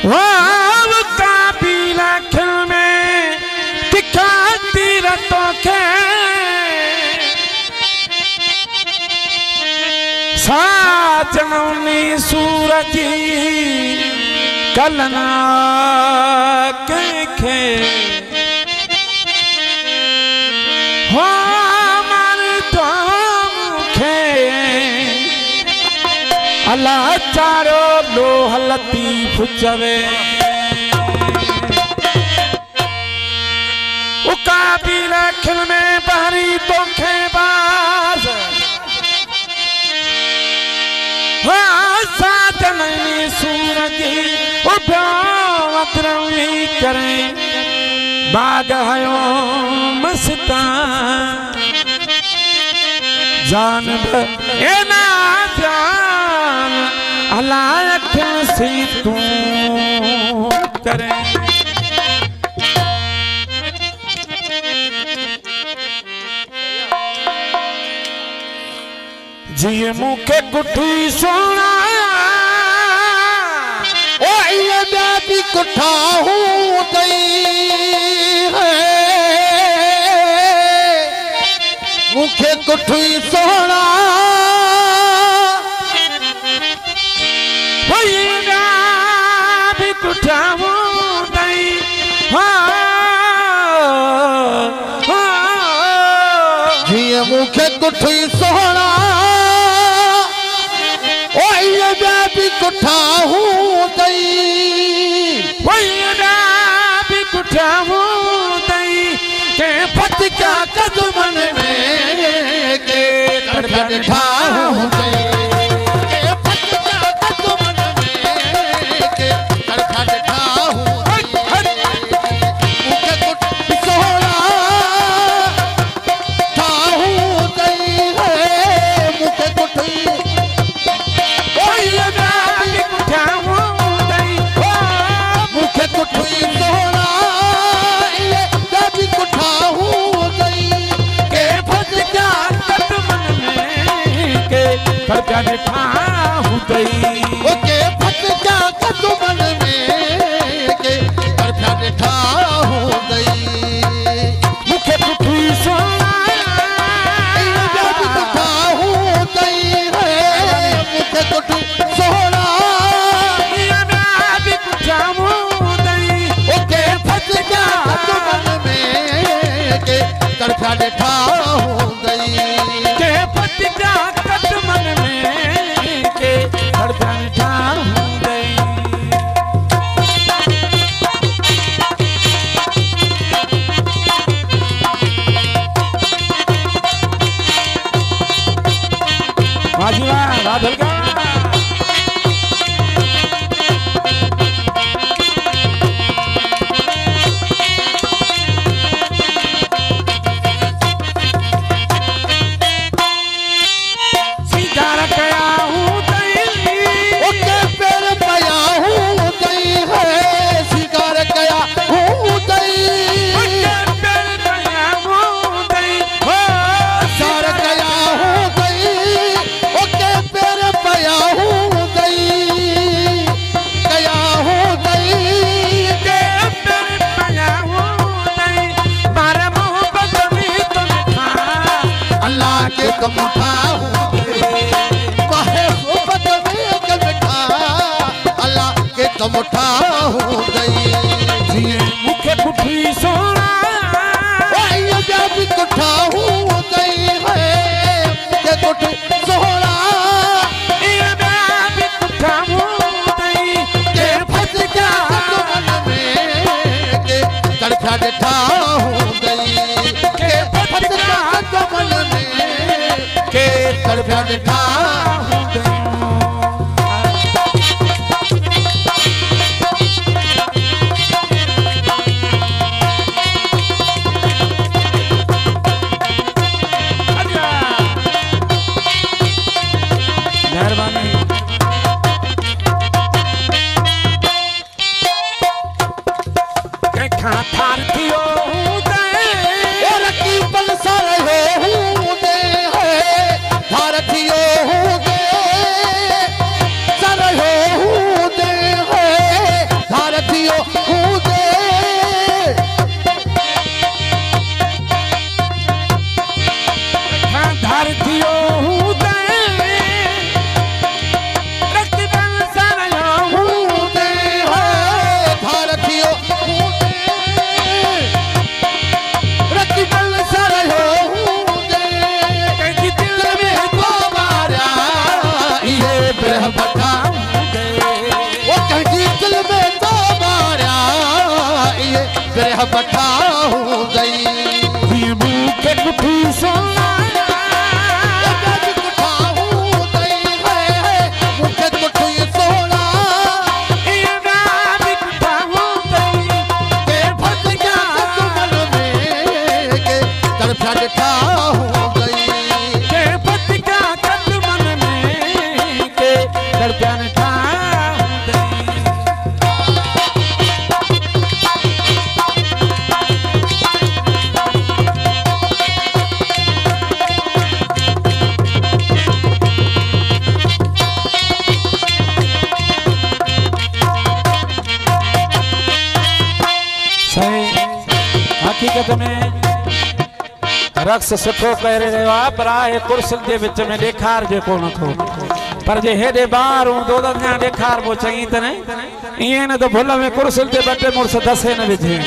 वाव काबीला खिल में तिखा तीर तो के साजनौनी सूरजी कलना के हो मन तो खे अल्लाह चारो लोह लतीफ चवे काबीला खिल में बहरी तो खेबाज साजननी सूरजी उभी करें बाग हयो मस्तान जान ना जान अलायक से तू करें जी मुखे कुठी सोना ओ ये भी कुठा हूँ दई है मुखे कुठी सोना भी कुठा हूँ दई जी मुखे कुठी सोना भी कुठा हूँ दई भी कुठा हूँ दई के फत क्या कदमन में के कठा हूँ दई के फत क्या कदमन में के कठा हूँ मुखे कुठी सोना था हूँ दई है मुखे कुठी ओके फत क्या कदमन में के कठा हूँ दई मुखे कुठी सोना कठा हूँ दई है मुखे कुठी सोना भी कुठा हूँ दई ओके फत क्या कदमन में के कठा हूँ दई के फत क्या कदमन में के कठा हूँ दई माजीवा राधल का मुठा हूँ दई मुखे कुठी सोना भी कुठा हूँ दई है मुखे कुठी सोना भी कुठा हूँ दई के फत क्या कदमन में के कठा हूँ दई के फत क्या कदमन में के कठा हूँ दई थार थियो और की पल सर हो दे है थार थियो बठा हो गई ये मुखे कुठी सोना कुठा हो गई है मुखे कुठी सोना ये रात कुठा हो गई के फट गया तुमन में के तरफा डठा हो गई के फट गया कद मन में के धड़कन ठा हकीकत में रक्स सुठो करे रहियो आहे पर आहे कुर्सियुनि जे विच में ॾेखार जेको नथो पर जे हेॾे ॿाहिरि हूंदो त अञा ॾेखारिबो चङी तरह ईअं न त भुल में कुर्सियुनि ते ॿ टे मुड़ुस दसे न विझे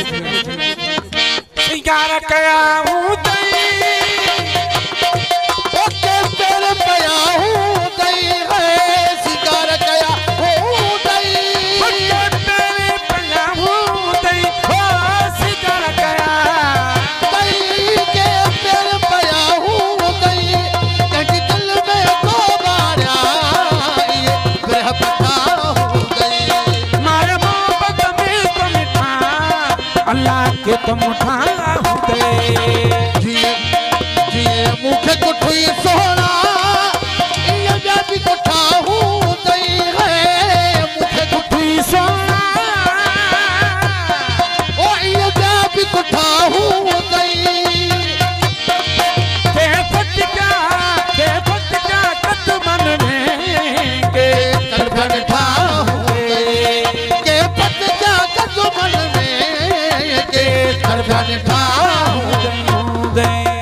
सिंगार कया हूं तई ओके पेर पया हूं तई है सिंगार कया हूं तई ओके पेर पया हूं तई हो सिंगार कया तई के पेर पया हूं तई कहीं दिल में को बारा ये ग्रह पता हो गई मारे मोहब्बत में तो मिठा अल्लाह के तुम उठा जिए जिए मुखे कुठी सोना ये जाति कुठा हूं तई है मुखे कुठी सोना ओ ये जाति कुठा हूं तई के फटका कद मन में के तरफन ठा हो गई के पत जा कद मन में के तरफन ठा हो गई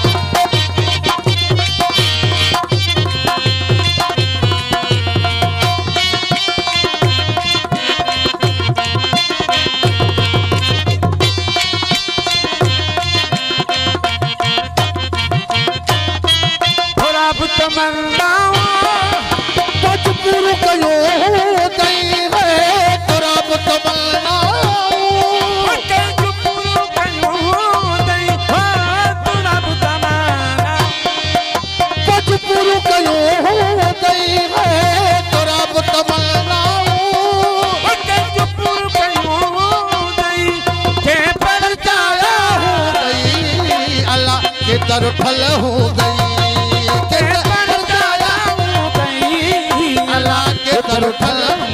तमन्नाओं पूरो कयो तई है तोरा तमन्नाओं पूरो कयो तई हो तोरा तमन्ना पूरो कयो तई है तोरा तमन्नाओं पूरो कयो तई के पर चाया हो गई अल्लाह के दर फल हो गई के पर चाया हो गई अल्लाह के दर फल